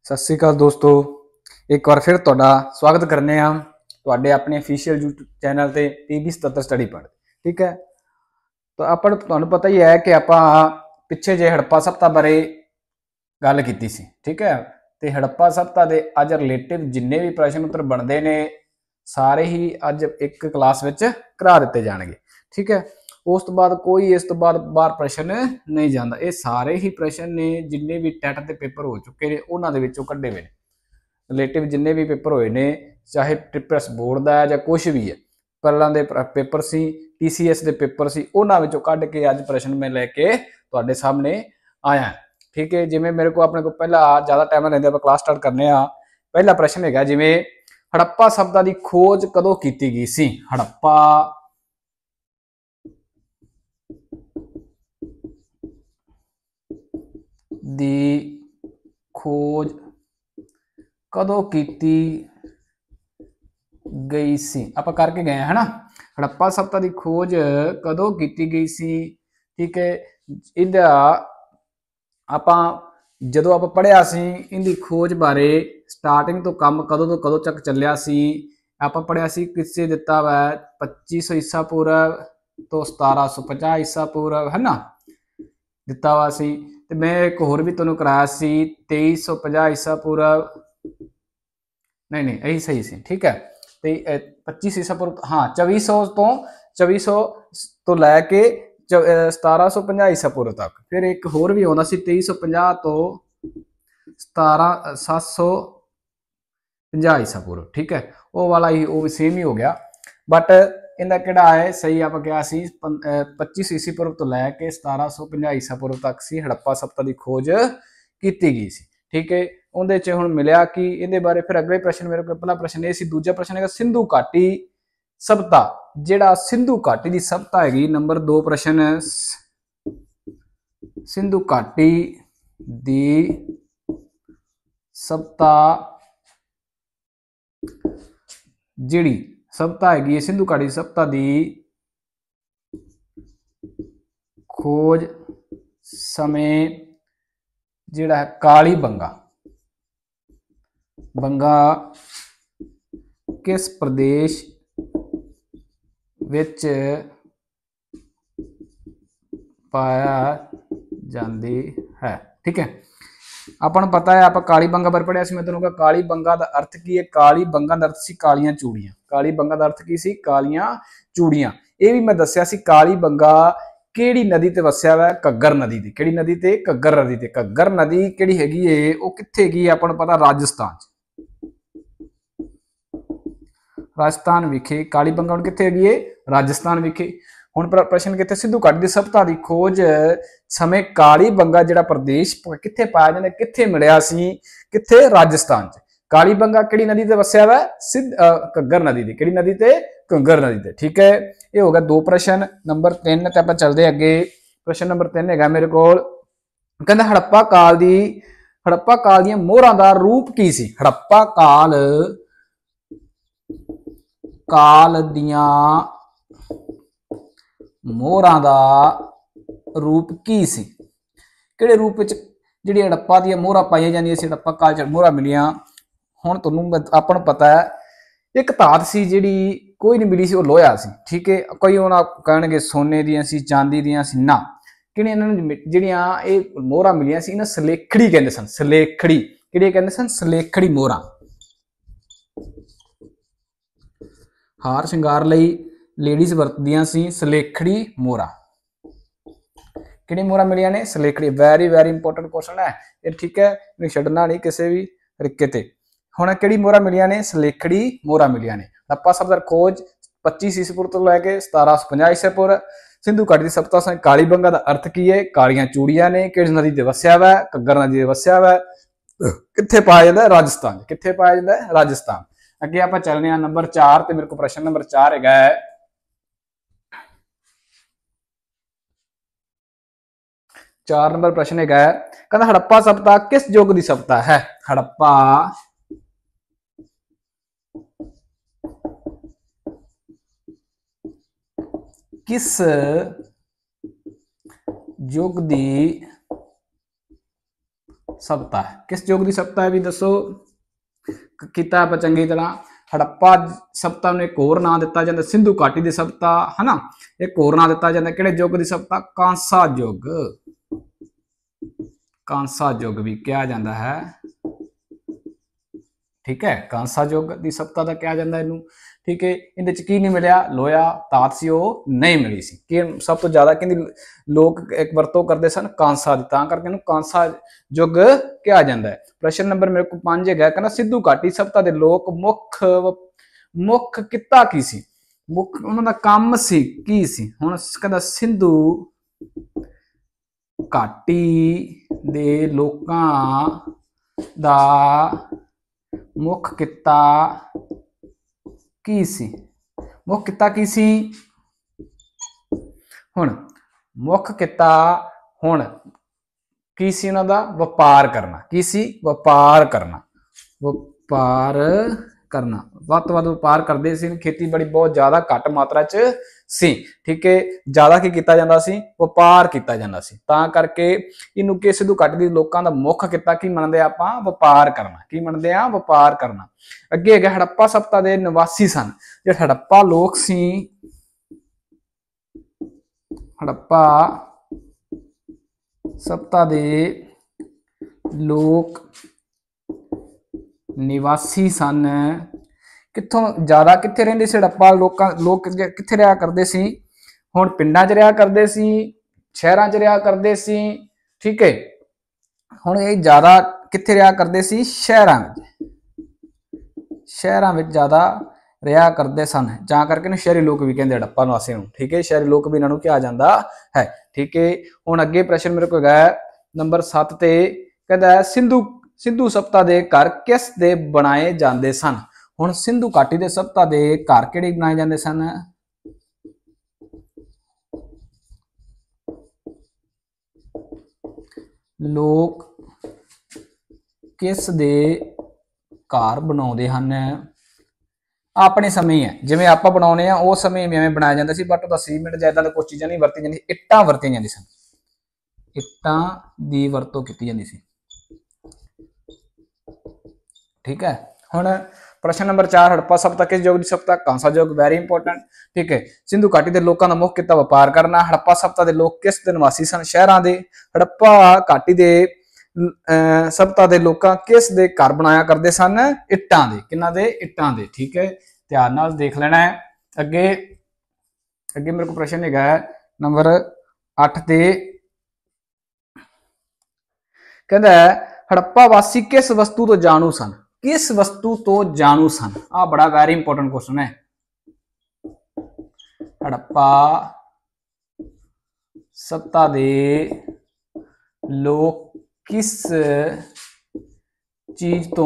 सत श्री अकाल दोस्तों, एक बार फिर तुहाडा स्वागत करने तुहाडे अपने ऑफिशियल यूट्यूब चैनल ते PB 77 स्टडी पढ़। ठीक है, तो अपन तुहानू पता ही है कि आपां पिछे जे हड़प्पा सभ्यता बारे गल कीती सी। ठीक है, तो हड़प्पा सभ्यता दे अज रिलेटिव जिन्ने भी प्रश्न उत्तर बनते ने सारे ही अज एक क्लास विच करा दिते जाणगे। ठीक है, उस तो बाद कोई इस तो बाद बाहर प्रश्न नहीं जाता। ये सारे ही प्रश्न ने जिन्ने भी टैट के पेपर हो चुके हैं उन्होंने विचों कढ़े हुए रिलेटिव जिन्ने भी पेपर होए ने, चाहे ट्रिपल्स बोर्ड का है या कुछ भी है, पहला दे पेपर सी TCS के पेपर सी, उन्होंने विचों कढ़ के अज प्रश्न मैं लैके तुहाडे सामने आया। ठीक है, जिमें मेरे को अपने को पहला ज़्यादा टाइम लेंदे आपां क्लास स्टार्ट करने आ। पहला प्रश्न है जिमें हड़प्पा सभ्यता की खोज कदों की गई सी। हड़प्पा दी खोज कदों की गई सी, आप करके गए है ना। हड़प्पा सभ्यता की खोज कदों की गई सी। ठीक है, इहदा आपां जदों आप पढ़िया सी इहदी खोज बारे स्टार्टिंग तो काम कदों तक चलिया सी। आपां पढ़िया सी किसे दिता वा 2500 ईसा पूर्व तो 1750 ईसा पूर्व है ना, दिता वा सी। ते मैं एक होर भी तुहानूं कराया सी 2350 ईसा पूर्व, नहीं यही सही सी। ठीक है, तो 25 ईसा पूर्व, हाँ 2400 तो लैके 1750 ईसा पूर्व तक। फिर एक होर भी आउंदा सी 2350 तो 750 ईसा पूर्व। ठीक है, वो वाला ही वो सेम ही हो गया, बट इनका किहड़ा है सही आप क्या सी 25 ईसी पूर्व तो लैके 1750 ईसा पूर्व तक सी हड़प्पा सभ्यता की खोज की गई सी। ठीक है, उहदे च हुण मिलिया कि इहदे बारे फिर अगले प्रश्न मेरे को पहला प्रश्न ये सी, दूजा प्रश्न है सिंधु घाटी सभ्यता, जिहड़ा सिंधु घाटी की सभ्यता हैगी। नंबर 2 प्रश्न, सिंधु घाटी दी सभ्यता जिहड़ी सभ्यता हैगी सिंधु घाटी सभ्यता दी खोज समय जिहड़ा है काली बंगा किस प्रदेश विच पाया जाती है। ठीक है, अपन पता है आप काली बंगा बारे पढ़िया सी। मैं तुहानूं कहा काली बंगा का अर्थ की है, काली बंगा का अर्थ सी कालियां चूड़ियां। काली बंगा का अर्थ की सी कालियां चूड़ियां। ये भी मैं दसिया सी काली बंगा किहड़ी नदी ते वसिया वा, घग्गर नदी ते। किहड़ी नदी ते? घग्गर नदी ते। घग्गर नदी किहड़ी हैगी है वो कित्थे हैगी है, आपां नूं पता राजस्थान, राजस्थान विखे काली बंगा हुण कित्थे हैगी है, राजस्थान विखे। हुण प्रश्न कित्थे सिंधु घाटी दी सभ्यता दी खोज समय काली बंगा जिहड़ा प्रदेश कित्थे पाया जांदा, कित्थे मिलिया सी, कित्थे? राजस्थान च। काली बंगा किहड़ी नदी ते वसिया वा, घग्गर नदी ते। किहड़ी नदी ते? घग्गर नदी ते। ठीक है, ये हो गया 2 प्रश्न। नंबर 3 ते आपां चलदे अगे। प्रश्न नंबर 3 हैगा मेरे कोल, कहंदा हड़प्पा काल दी मोहरां दा रूप की सी। हड़प्पा काल दियां मोहरां दा रूप की सी। किहड़े रूप विच जिहड़ी हड़प्पा दी मोहरां पाईयां जांदियां सी, हड़प्पा काल च मोहरां मिलियां। हुण तुहानूं आपां नूं पता है एक धात सी जिहड़ी कोई नहीं मिली सी, वो लोहा सी। ठीक है, कोई हुण कहणगे सोने दियां सी, चांदी दियां सी, ना किहड़ियां इन्हां नूं जिहड़ियां इह मोहरां मिलियां सी इन्हां सलेखड़ी कहंदे सन। सलेखड़ी किहड़ी कहंदे सन? सलेखड़ी मोहरां। हार श्रृंगार लई लेडीज वरतदियां सी सलेखड़ी मोहरां। किहड़ी मोहरां मिलियां ने? सलेखड़ी। वैरी वैरी इंपोर्टेंट क्वेश्चन है ये। ठीक है, इन्हूं छड्डना नहीं किसी भी तरीके ते। हुण किहड़ी मोहरां मिलियां ने? सलेखड़ी मोहरां मिलियां ने। हड़प्पा सभ्यता दी खोज 25 ईसा पूर्व तो लैके 1750 ईसा पूर्व। सिंधु घाटी दी सभ्यता समय काली बंगा दा अर्थ की है, कालियां चूड़ियां ने। किस नदी ते वसिया वा? घग्गर नदी ते वसिया वा। कित्थे पाया जांदा? राजस्थान। कित्थे पाया जांदा? राजस्थान। अगे आपां चलने आ नंबर 4 ते मेरे को प्रश्न नंबर 4 हैगा है, 4 नंबर प्रश्न है कहना हड़प्पा सभ्यता किस युग की सभ्यता है। हड़प्पा किस युग की सभ्यता है। किस युग की सभ्यता है भी दसो, किया आप चंगी तरह। हड़प्पा सभ्यता नूं एक होर नाम दिता जाता सिंधु घाटी की सभ्यता है ना, एक होर नाम दिता जाता किहड़े युग की सभ्यता, कांसा युग। कांसा युग भी कहा जाता है, ठीक है, कांसा युग की सभ्यता का कहा जाता इनू, ठीक है। इहदे च की नहीं मिलिया, लोया धात सी वो नहीं मिली सी। कि सब तो ज्यादा कहंदी लोग एक वरतों करते सन कांसा दी, तां करके इहनूं कांसा युग कहा जाता है। प्रश्न नंबर मेरे को 5 है, कहना सिंधु घाटी सभ्यता के लोग मुख किता की सी, मुख उन्हां दा काम सी की सी। हुण कहंदा सिंधु घाटी दे लोकां दा मुख किता की सी, मुख किता की सी। हुण मुख किता हुण की सी उन्हां दा, वपार करना। की सी, वपार करना। वपार करना, वध तो वध वपार करते सी, खेतीबाड़ी बहुत ज़्यादा घट मात्रा च सी, ठीक है। ज़्यादा की किया जाता सी, वपार किया जाता सी, तां करके इनू कि सिंधु घाटी दे लोकां दा मुख किता की मनदे आपां, वपार करना। की मनदे आ, वपार करना। अगे है हड़प्पा सभ्यता दे निवासी सन, जो हड़प्पा लोग सी, हड़प्पा सभ्यता दे लोक निवासी सन, कित्थों ज़्यादा कित्थे रहिंदे सी हड़प्पा लोग कित्थे रहा करते सी, हुण पिंडां च रहा करते सी, शहरां च रहा करते सी, ठीक है। हुण ये ज़्यादा कित्थे रहा करते सी, शहरां विच ज़्यादा रहा करते सन, जां करके शहरी लोग भी कहते हड़प्पा निवासी नूं, ठीक है। शहरी लोग भी इन्हां नूं कहा जाता है, ठीक है। हुण अगे प्रश्न मेरे को है नंबर 7 ते, कहता है सिंधु सभ्यता दे घर किस दे बनाए जाते सन। हुण सिंधु घाटी दे सभ्यता दे घर किहड़े बनाए जाते सन, लोग किस दे घर बनाउंदे हन, अपने समय है जिवें आपां बनाउणे आ उस समय में बनाया जाता सी, बट सीमेंट जां कुछ चीज़ां नहीं वरती जांदी, इट्टां वरतियां जांदियां सन, इट्टां दी वरतों कीती जांदी सी, ठीक है। हुण प्रश्न नंबर 4, हड़प्पा सभ्यता किस युग की सभ्यता, कांसा युग, वेरी इंपोर्टेंट, ठीक है। सिंधु घाटी के लोगों का मुख्य किता व्यापार करना। हड़प्पा सभ्यता के लोग किस दे निवासी सन, शहरां दे। हड़प्पा घाटी के सभ्यता के लोग किस दे घर बनाया करते सन, इट्टां दे, किन्हां दे, इट्टां दे, ठीक है। ध्यान नाल देख लेना है। अगे अगे मेरे को प्रश्न है नंबर 8 ते, कहता है हड़प्पा वासी किस वस्तु तो जाणू सन, किस वस्तु तो जाणू सन। आ बड़ा वेरी इंपोर्टेंट क्वेश्चन है। हड़प्पा सभ्यता दे लोग किस चीज तो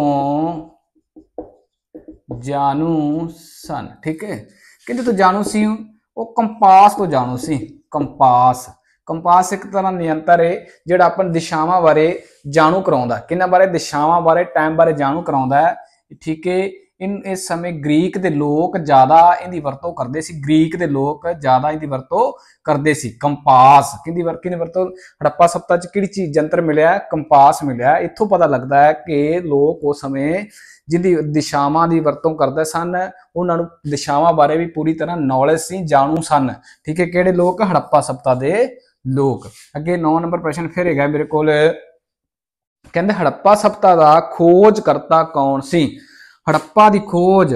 जाणू सन, ठीक है। किहदे तो जाणू सी, वो कंपास तो जाणू सी। कंपास, कंपास एक तरह नियंत्र है जिहड़ा अपन दिशावां बारे जाणू कराउंदा, किन्हां बारे, दिशावां बारे, टाइम बारे जाणू कराउंदा है, ठीक है। इस समय ग्रीक के लोग ज्यादा इहदी वरतों करते सी, ग्रीक के लोग ज्यादा इहदी वरतों करते सी। कंपास किहदी वरतों, हड़प्पा सभ्यता च किहड़ी चीज जंतर मिलिया, कंपास मिलिया। इत्थों पता लगता है कि लोग उस समय जिहदी दिशावां की वरतों करते सन, उन्हां नूं दिशावां बारे भी पूरी तरह नॉलेज सी, जाणू सन, ठीक है। किहड़े लोग, हड़प्पा सभ्यता दे लोग। अगे 9 नंबर प्रश्न फिर है मेरे को, कहते हड़प्पा सभ्यता का खोजकर्ता कौन सी। हड़प्पा की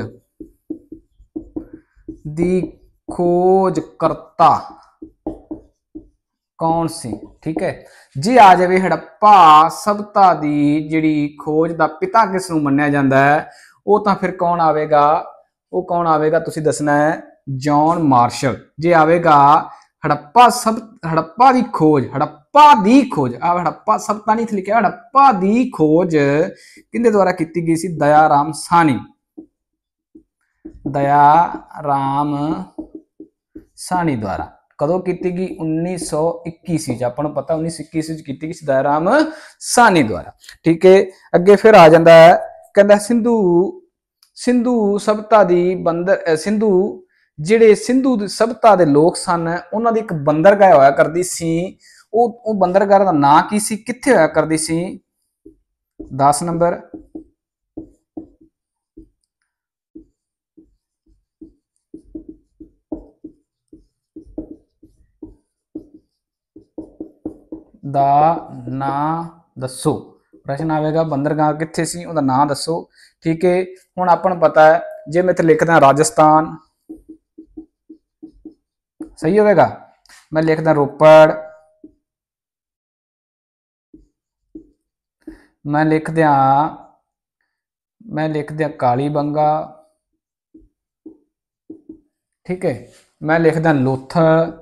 खोजकर्ता कौन सी, ठीक है। जी आ जाए हड़प्पा सभ्यता की जिहड़ी खोज का पिता किस नूं मन्निया जाता है, वो तो फिर कौन आवेगा, वो कौन आवेगा तुसीं दसना है, जॉन मार्शल। जे आवेगा हड़प्पा की खोज, हड़प्पा की खोज, हड़प्पा सभ्यता नहीं लिखा, हड़प्पा की खोज किहदे द्वारा की गई सी, दयाराम साहनी। दयाराम साहनी द्वारा कदों की गई, 1921 अपन पता 1921 की गई दयाराम साहनी द्वारा, ठीक है। अगे फिर आ जाता है, कहता सिंधु सभ्यता की बंदर, जिहड़े सिंधु सभ्यता के लोग सन, उन्हां दी एक बंदरगाह होया करदी सी, वो बंदरगाह का नाम की सी, कित्थे होया करदी सी, 10 नंबर दा ना दसो। प्रश्न आएगा बंदरगाह कित्थे सी, उहदा नाम दसो। ठीक है, हुण आपां नूं पता है जे मैं इत्थे लिखदा राजस्थान, सही होगा। मैं लिखदा रोपड़, मैं लिख दिया कालीबंगा, ठीक है, मैं लिखदा लोथल,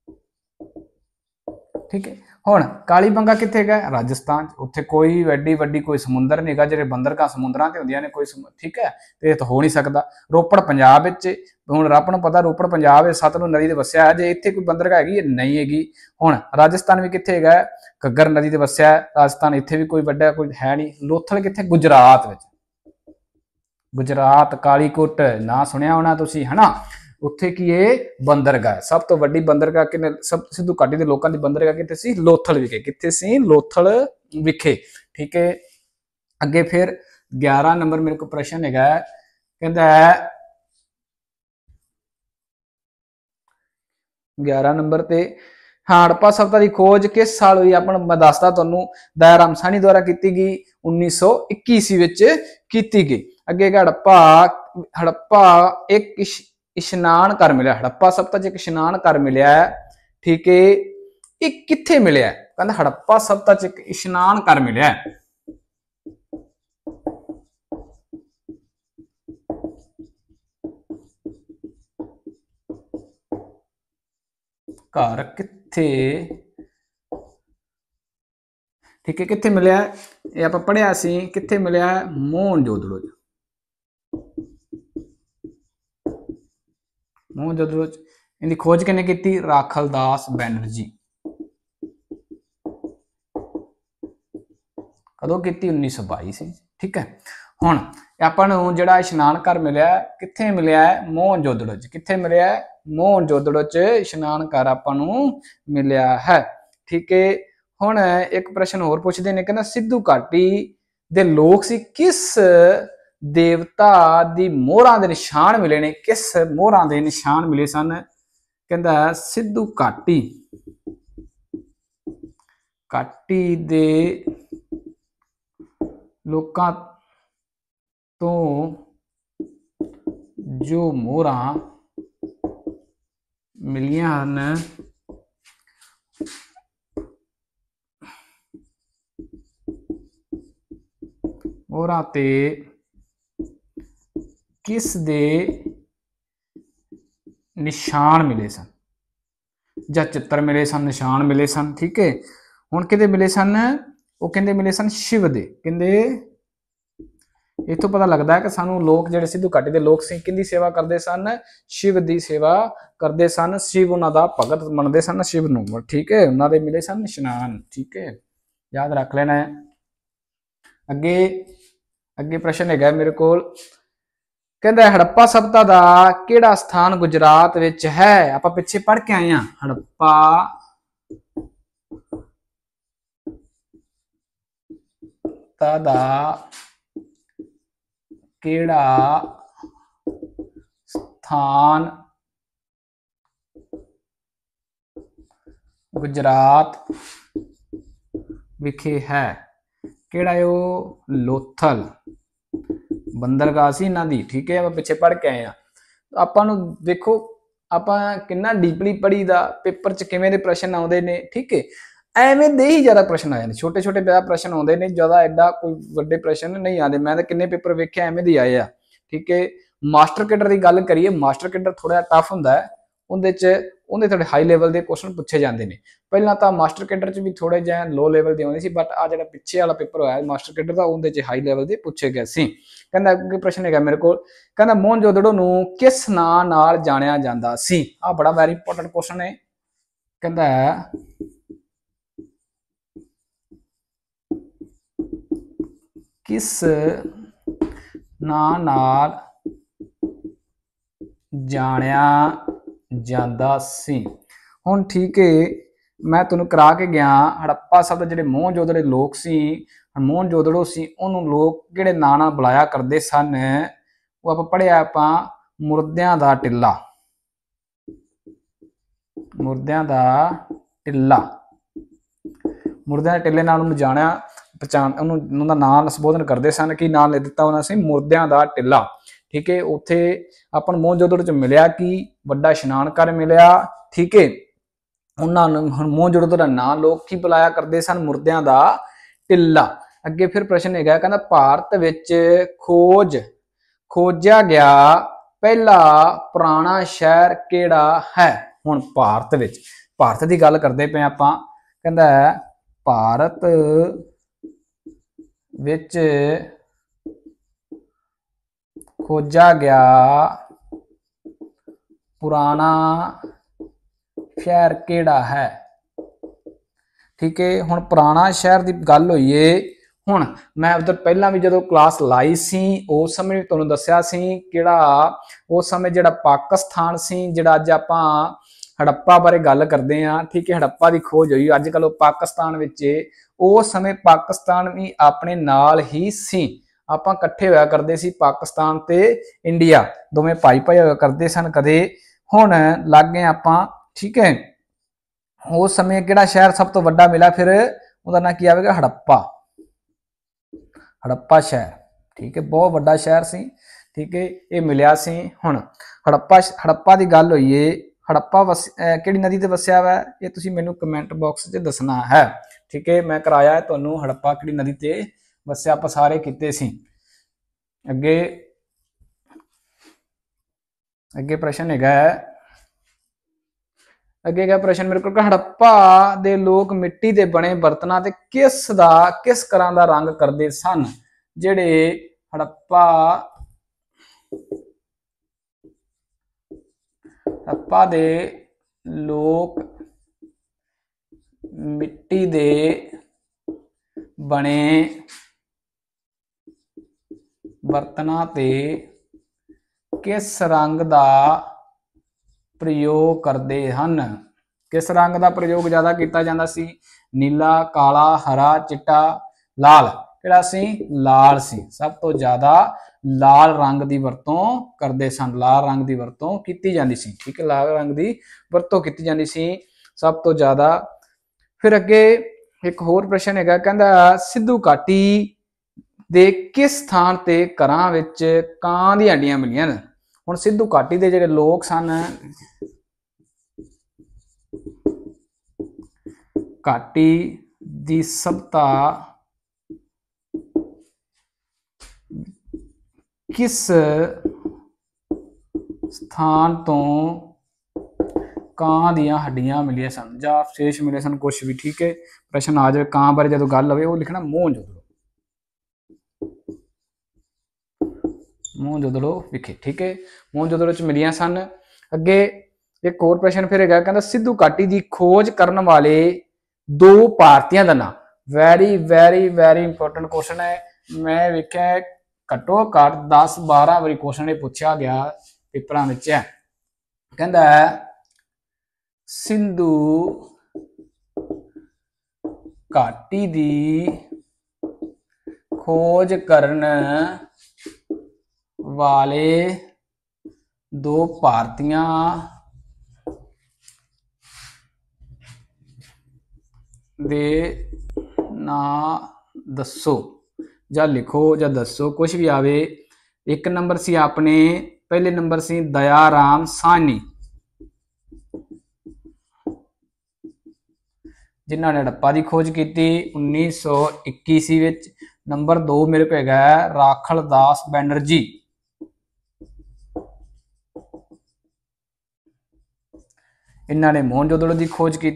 ठीक है। हुण कालीबंगा कित्थे है, राजस्थान, उत्थे कोई एड्डी वड्डी कोई समुंदर नहीं गा, जिहड़े बंदरगाह समुद्रां ते हुंदियां ने कोई, ठीक है, ते तो हो नहीं सकता। रोपड़ पंजाब विच, हुण आपां नूं पता रोपड़ पंजाब विच सतलुज नदी ते वसिया है, जे इत्थे कोई बंदरगाह हैगी नहीं हैगी। हुण राजस्थान भी कित्थे हैगा, घग्गर नदी ते वसिया है राजस्थान, इत्थे भी कोई वड्डा कोई है नहीं। लोथल कित्थे, गुजरात विच, गुजरात कालीकोट ना सुनिया होना तुसीं, है ना। उत्थे की है बंदरगाह, सब तो वड्डी बंदरगाह किने, सब सिद्धू घाटी दे लोकां दी बंदरगाह कित्थे सी, लोथल विखे, कित्थे सी, लोथल विखे, ठीक है। अगे फिर 11 नंबर मेरे को प्रश्न हैगा, कहंदा है 11 नंबर ते, हाँ, हड़प्पा सभ्यता की खोज किस साल हुई, अपन मैं दसदा तुहानूं, दयाराम साहनी द्वारा की गई 1921 ईस्वी विच की गई। अगे हड़प्पा एक इशनान घर मिलिया, हड़प्पा सभ्यता च एक इशनान घर मिलिया है, ठीक है। एक कित्थे मिलिया, कहंदा हड़प्पा सभ्यता च एक इशनान घर मिलिया है, घर कित्थे, ठीक है, कित्थे मिलिया, ये आपां पढ़िया सी, कित्थे मिलिया, मोहनजोदड़ो, मोहनजोदड़ो। इनकी खोज किन्ने की, राखल दास बैनर्जी, कदों की, 1922, ठीक है। हुण आपां नूं जिहड़ा इशनान घर मिलिया कित्थे मिलिया है, मोहनजोदड़ो च, कित्थे मिलिया है, मोहनजोदड़ो च इशनान घर आपां नूं मिलिया है, ठीक है। हुण एक प्रश्न होर पुछदे ने, कहंदा सिद्धू घाटी दे लोक सी किस देवता दी मोहरां दे निशान मिले ने, किस मोहरां दे निशान मिले सन, कहंदा सिद्धू घाटी दे लोकां तो जो मोहरां मिलियां हन, मोहरां ते किस दे निशान मिले सन, जां चित्र मिले सन, निशान मिले सन, ठीक है। हुण किहदे मिले सन, वो कहंदे मिले सन शिव दे, कहंदे इत्थों पता लगता है कि सानू लोग जिहड़े सिद्धू घाटी दे लोग सी किहदी सेवा करते सन, शिव दी सेवा करते सन, शिव उन्हां दा भगत मनदे सन, शिव नूं, ठीक है। उन्हां दे मिले सन निशान, ठीक है, याद रख लेना है। अगे अगे प्रश्न है मेरे को, कहंदा हड़प्पा सभ्यता दा किहड़ा स्थान गुजरात विच है, आपां पिछे पढ़ के आए हैं, हड़प्पा दा किहड़ा स्थान गुजरात विखे है, किहड़ा है वो, लोथल बंदरगाह सी इन्हां दी, ठीक है। आपां पिछे पढ़ के आए हैं, आपां नूं देखो आपां किन्ना डीपली पढ़ी दा, पेपर च किवें दे प्रश्न आउंदे ने, ठीक है। एवें दे ही ज़्यादा प्रश्न आए हैं, छोटे छोटे प्रश्न आते हैं, ज़्यादा एडा कोई वड्डे प्रश्न नहीं आते। मैं तो किन्ने पेपर वेखे एवें दे आए आ, ठीक है। मास्टर कैडर की गल करिए, मास्टर कैडर थोड़ा टफ होंदा है, उहदे थोड़े हाई लैवल के क्वेश्चन पूछे जाते हैं। पहला तो मास्टर कैडर च भी थोड़े जिहे लो लैवल के आते सी, बट आ जिहड़ा पिछे वाला पेपर होया मास्टर कैडर का, उहदे च हाई लैवल के पूछे गए सी। कहंदा अगे प्रश्न है मेरे को, कहंदा मोहनजोदड़ो नूं किस नां नाल जाणिया जांदा सी, आ बड़ा वैरी इंपोर्टेंट क्वेश्चन है। कहंदा किस नां नाल जाणिया जांदा सी। हुण ठीक है, मैं तुहानूं करा के गया हड़प्पा सभ्यता जिहड़े मोहनजोदड़ो लोग सी मोहनजोदड़ो सी उन्होंने लोग किहड़े नां नाल बुलाया करते सन, वो आप पढ़िया आपां मुर्दियां दा टिल्ला, मुर्दियां दा टिल्ला, मुर्दियां दे टिल्ले नाल उन्होंने जाणिया पहचान उन्होंने नाम संबोधन करते सन कि नाम लिख दिता उन्होंने मुर्दियां दा टिल्ला। ठीक है, उत्थे अपन मोहनजोदड़ो च मिलिया कि वड्डा इशनान घर मिलिया। ठीक है, उन्होंने मोहनजोदड़ो का नाम लोग की बुलाया करते सन, मुर्दियां दा टिल्ला। अगे फिर प्रश्न है कहना भारत विच खोजा गया पहला पुराना शहर केड़ा है। हुण भारत की गल करते पे आपां, कहंदा भारत विच खोजा गया पुराना शहर केड़ा है। ठीक है, हुण पुराना शहर की गल होई है। हुण मैं उधर पहला भी जो क्लास लाई सी उस समय तुहानूं दस्सिया सी किहड़ा उस समय जिहड़ा पाकिस्तान सी, जिहड़ा अज आपां हड़प्पा बारे गल करते हैं। ठीक है, हड़प्पा की खोज हुई अजकल पाकिस्तान विच, उस समय पाकिस्तान भी अपने नाल ही सी, आपां इकट्ठे होया करते सी पाकिस्तान ते इंडिया दोवें भाई भाई होया करते सन कदे। हुण लग गए आपां। ठीक है, उस समय किहड़ा शहर सब तो वड्डा मिला, फिर उहदा नाम की आवेगा हड़प्पा, हड़प्पा शहर। ठीक है, बहुत वड्डा शहर सी। ठीक है, ये मिलिया सी। हुण हड़प्पा की गल होई है, हड़प्पा किहड़ी नदी ते वसिया वा, ये तुसीं मैनूं कमेंट बॉक्स च दसना है। ठीक है, मैं कराया है तुहानूं हड़प्पा किहड़ी नदी ते वसिया, आपां सारे कीते सी। अगे अगे प्रश्न हैगा, अगे क्या प्रश्न मेरे को, हड़प्पा दे लोग मिट्टी दे बने बर्तनां ते किस तरह दा रंग करदे सन। जिहड़े हड़प्पा दे लोग मिट्टी दे बने बर्तनां ते किस रंग दा प्रयोग करते हैं। किस रंग का प्रयोग ज्यादा किया जाता सी, नीला, काला, हरा, चिट्टा, लाल। किहड़ा सी, लाल सी। सब तो ज्यादा लाल रंग की वरतों करते सन, लाल रंग की वरतों की जाती सी। ठीक है, लाल रंग की वरतों की जाती सी सब तो ज्यादा। फिर अगे एक होर प्रश्न है, कहंदा सिद्धू घाटी दे किस स्थान ते घरां विच कां दी हड्डियां मिलियां। हुण सिद्धू घाटी दे जिहड़े लोग सन, घाटी दी सभ्यता किस स्थान तो कां दियां हड्डियां मिलियां सन जां शेष मिले सन, कुछ भी। ठीक है, प्रश्न आ जाए कां बारे जो गल होवे, वो लिखना मोहनजोदड़ो, मोहनजोदड़ो विखे। ठीक है, मोहनजोदड़ो च मिलियां सन। अगे एक होर प्रश्न फिर है, कहंदा सिद्धू घाटी की खोज करने वाले दो भारतीयों का नाम। Very very very important question है। मैं वेख्या घट्टो घट 10-12 बारी क्वेश्चन ये पूछा गया पेपरां विच है। कहंदा सिंधु घाटी की खोज करने वाले दो भारतीयों दे नाम दसो जा लिखो जा दसो, कुछ भी आवे। एक नंबर सी अपने पहले नंबर सी दयाराम साहनी, जिन्होंने हड़प्पा की खोज की 1921 विच। नंबर 2 मेरे को है राखल दास बैनर्जी, इन्होंने मोहनजोदड़ो की खोज की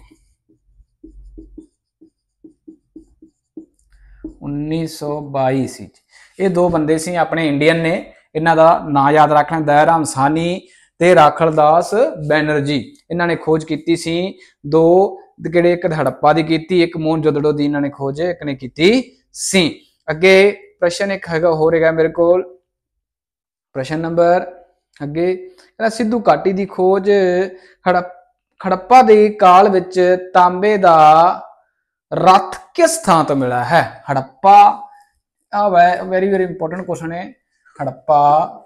1922। ये दो बंदे सी अपने इंडियन ने, इन्हों का नाम याद रखना दयाराम साहनी ते राखल दास बैनर्जी। इन्होंने खोज की सी दो, किहड़े एक हड़प्पा की की, एक मोहनजोदड़ो की इन्होंने खोज एक ने की सी। अगे प्रश्न एक है हो रहेगा मेरे को, प्रश्न नंबर अगे सिद्धू घाटी की खोज हड़प्पा के काल विच तांबे का रथ किस थां तो मिला है? Harappa, very very important question है। हड़प्पा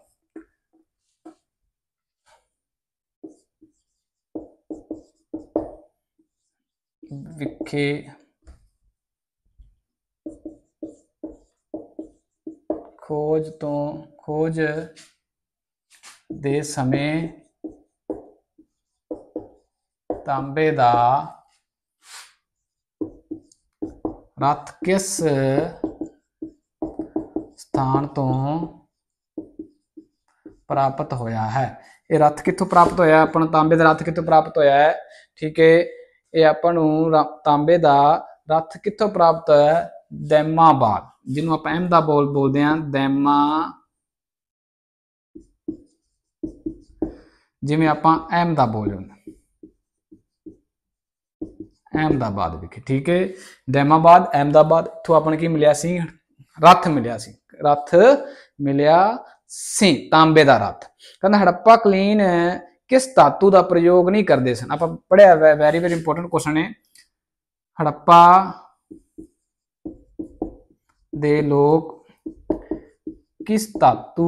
विखे खोज दे समय तांबे दा रथ किस स्थान तो प्राप्त होया है? ये रथ कितों प्राप्त होया? अपन तांबे दा रथ कितों प्राप्त होया है? ठीक है, ये अपन तांबे दा रथ कितों प्राप्त होया? दैमाबाद, जिन्हों आप अहमदाबाद बोलते हैं, दैमा, जिमें आप अहमदाबाद अहमदाबाद विखे। ठीक है, दैमाबाद अहमदाबाद इथों अपन की मिलिया सी? रथ मिलिया सी, रथ मिलिया सी, तांबे दा रथ। कहना हड़प्पा कलीन किस धातु का प्रयोग नहीं करते सन? आप पढ़िया, वेरी वेरी इंपोर्टेंट क्वेश्चन है। हड़प्पा दे लोग किस धातु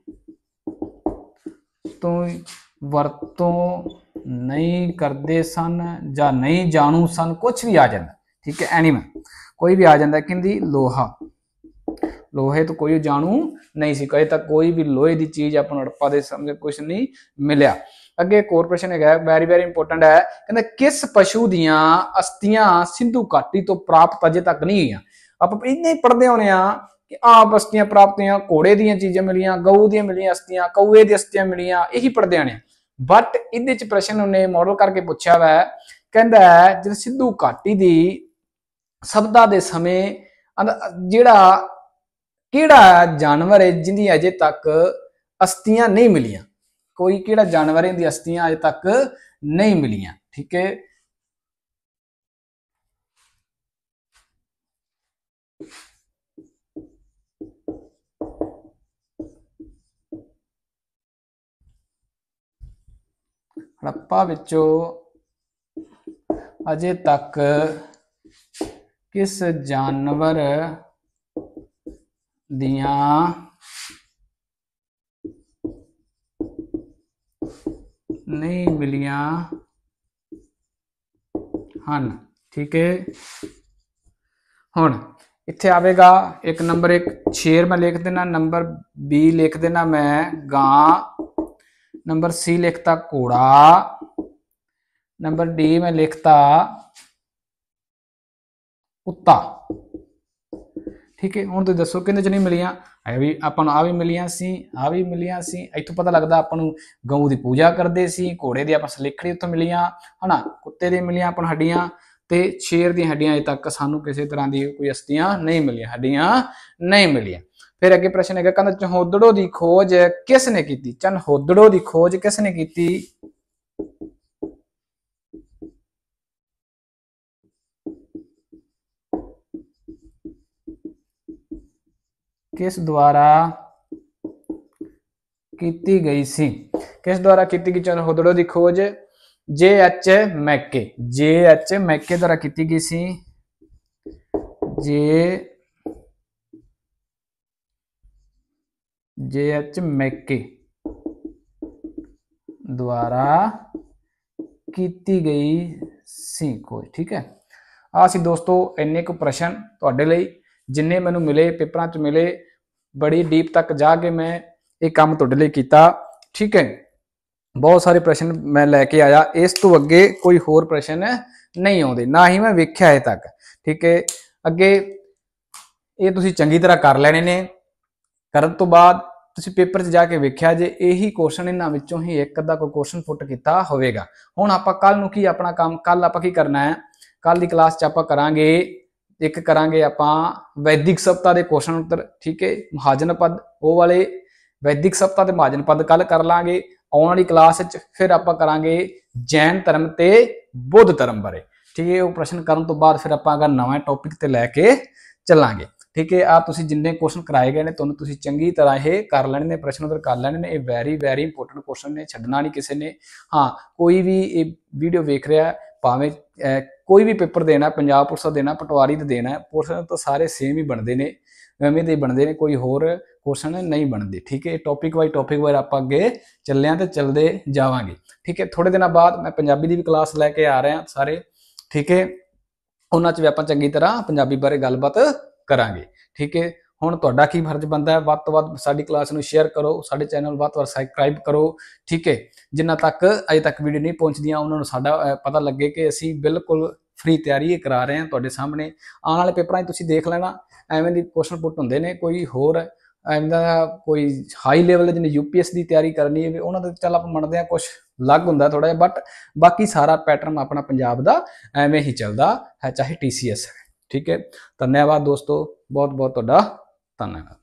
तो वरतों नहीं करते सन या नहीं जानू सन? कुछ भी आ जाता, ठीक है, एनीमल कोई भी आ जाता। कहती लोहा, लोहे तो कोई जानू नहीं सी, कहे तक कोई भी लोहे की चीज अपन हड़प्पा दे समय कुछ नहीं मिलिया। अगे एक और प्रश्न है, वेरी वेरी इंपोर्टेंट है। कहते किस पशु दियां अस्थियां सिंधु घाटी तो प्राप्त अजे तक नहीं हुई? आप इन्ने पढ़ते होने कि आप अस्थियां प्राप्त हुई, घोड़े दी चीजें मिलियां, गऊ दी मिलियां अस्थियां, कौए दी अस्थियां मिलियां, यही पढ़ते आने। बट इहदे च प्रश्न उन्हें मॉडल करके पूछा वै, कहंदा जब सिंधु घाटी दी सभ्यता दे समय जिहड़ा किहड़ा जानवर है जिंदी अजे तक अस्थियां नहीं मिलियां? कोई किहड़ा जानवर है जिंदी अस्थियां अजे तक नहीं मिलियां? ठीक है, हड़प्पा विचों अजे तक किस जानवर दियां नहीं मिलियां हन? ठीक है, हुण इत्थे आवेगा एक नंबर, एक शेर मैं लिख देना, नंबर बी लिख देना मैं गां, नंबर सी लिखता घोड़ा, नंबर डी में लिखता कुत्ता। ठीक है, हुण तुसीं दसो किहदे च नहीं मिलियां? भी अपन आ भी मिलियां सी, आ भी मिलियां सी। इत्थों पता लगता अपन गऊ की पूजा करते सी, घोड़े की अपन सलिखड़ी उत्थों मिलियां है ना, कुत्ते दी मिलियां अपन हड्डियां, ते शेर दी हड्डियां अजे तक सानू किसी तरह की कोई अस्थियां नहीं मिलियां, हड्डियां नहीं मिलियां। फिर अगे प्रश्न है, कहंदा चन्होदड़ो की खोज किसने की? चन्होदड़ो की खोज किसने की? किस द्वारा की गई सी? किस द्वारा की गई चन्होदड़ो की खोज? जे.एच. मैके, जे.एच. मैके द्वारा की गई सी। जे.एच. मैके द्वारा की गई सी खोज। ठीक है, आ सी दोस्तों इन्ने को प्रश्न तुहाडे लई जिन्ने मैनू मिले पेपरां च मिले, बड़ी डीप तक जाके मैं ये काम तुहाडे लई कीता। ठीक है, बहुत सारे प्रश्न मैं लैके आया, इस तो अगे कोई होर प्रश्न नहीं आउंदे, ना ही मैं वेख्या अजे तक। ठीक है, अगे ये तुसीं चंगी तरह कर लैणे ने, करन तो बाद तुसीं पेपर च जाके वेख्या जे यही क्वेश्चन इन्हां विचों ही एक अद्धा कोई क्वेश्चन पुट कीता होवेगा। हुण आपां कल नूं की अपना काम, कल आपां की करना है, कल दी क्लास च आपां करांगे एक करांगे आपां वैदिक सभ्यता के क्वेश्चन उत्तर। ठीक है, महाजन पद वो वाले वैदिक सभ्यता के महाजन पद कल कर लांगे। आने वाली क्लास फिर आपां करांगे जैन धर्म ते बुद्ध धर्म बारे। ठीक है, वो प्रश्न करन तो बाद फिर आपां अगर नवा टॉपिक ते लैके चलांगे। ठीक है, आ तुसीं जिन्ने क्वेश्चन कराए गए ने तुहानूं तुसीं चंगी तरह ये कर लैणे ने, प्रश्न उत्तर कर लैणे ने। ये वैरी वैरी इंपोर्टेंट क्वेश्चन ने, छड्डना नहीं किसी ने। हाँ, कोई भी ये वीडियो वेख रहा है भावें कोई भी पेपर देना, पंजाब पुलिस का देना, पटवारी का देना, क्वेश्चन तो सारे सेम ही बनते हैं, एवें दे बनते हैं, कोई होर क्वेश्चन नहीं बनते। ठीक है, टॉपिक वाइज आप अगे चल तो चलते जावांगे। ठीक है, थोड़े दिन बाद मैं पंजाबी की भी क्लास लैके आ रहा सारे। ठीक है, उन्हां च भी आपां चंगी तरह पंजाबी बारे गलबात करांगे। ठीक है, हुण तुहाडा की फर्ज बनता है, वध तो वध साडी क्लास नूं शेयर करो, साडे चैनल वध तो वध सबसक्राइब करो। ठीक है, जिन्हां तक अजे तक वीडियो नहीं पहुंचदियां उन्हां नूं साडा पता लगे कि असीं बिल्कुल फ्री तैयारी करा रहे हैं तुहाडे सामने। आने वाले पेपरां 'च तुसीं देख लेना एवें दी क्वेश्चन पुट हुंदे ने, कोई होर एवें दा कोई हाई लैवल जिन्हें यूपीएस की तैयारी करनी है उन्हां दा चल आपां मंनदे आ कुछ अलग हुंदा थोड़ा जिहा, बट बाकी सारा पैटर्न अपना पंजाब दा एवें ही चलदा है, चाहे TCS है। ठीक है, धन्यवाद दोस्तों, बहुत बहुत तुहाडा धन्यवाद।